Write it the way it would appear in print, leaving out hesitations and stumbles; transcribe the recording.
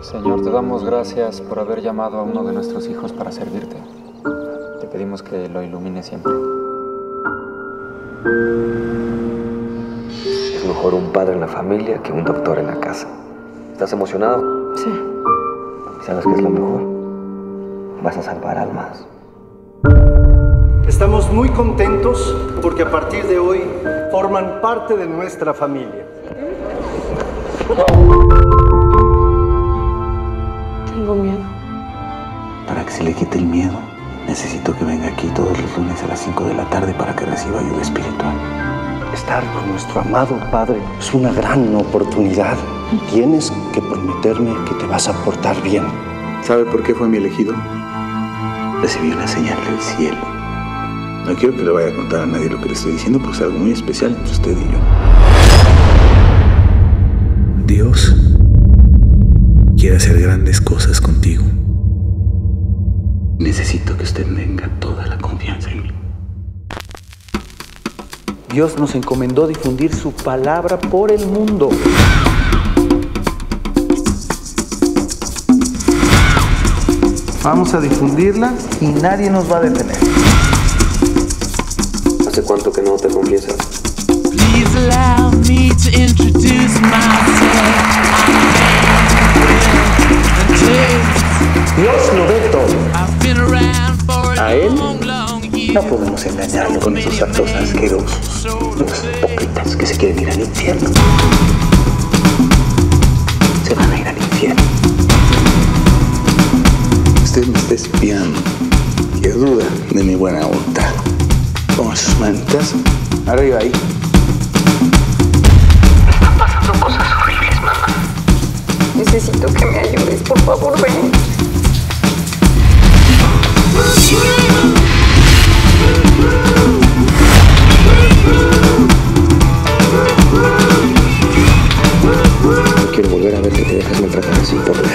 Señor, te damos gracias por haber llamado a uno de nuestros hijos para servirte. Te pedimos que lo ilumine siempre. Es mejor un padre en la familia que un doctor en la casa. ¿Estás emocionado? Sí. ¿Sabes qué es lo mejor? Vas a salvar almas. Estamos muy contentos porque a partir de hoy forman parte de nuestra familia. Tengo miedo. Para que se le quite el miedo, necesito que venga aquí todos los lunes a las 5 de la tarde para que reciba ayuda espiritual. Estar con nuestro amado Padre es una gran oportunidad. Tienes que prometerme que te vas a portar bien. ¿Sabe por qué fue mi elegido? Recibí una señal del cielo. No quiero que le vaya a contar a nadie lo que le estoy diciendo porque es algo muy especial entre usted y yo. Dios quiere hacer grandes cosas contigo. Necesito que usted tenga toda la confianza en mí. Dios nos encomendó difundir su palabra por el mundo. Vamos a difundirla y nadie nos va a detener. ¿Hace cuánto que no te confiesas? Please allow me to introduce myself. Dios lo ve todo. I've been around for A a Él long no podemos engañarlo con esos actos asquerosos. Los hipócritas que se quieren ir al infierno se van a ir al infierno. Usted me está espiando y duda de mi buena voluntad. Con sus manitas arriba ahí. Están pasando cosas horribles, mamá. Necesito que me ayudes, por favor, ven. No quiero volver a ver que te dejas maltratar así por